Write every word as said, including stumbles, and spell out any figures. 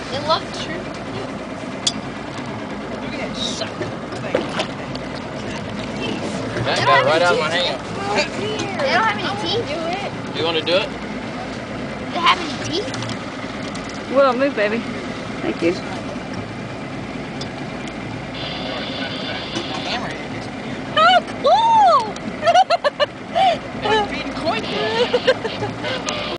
They love shrimp. Look at that sucker. That got right out of my hand. They don't have any teeth. Do it. You want to do it? Do they have any teeth? Will, move, baby. Thank you.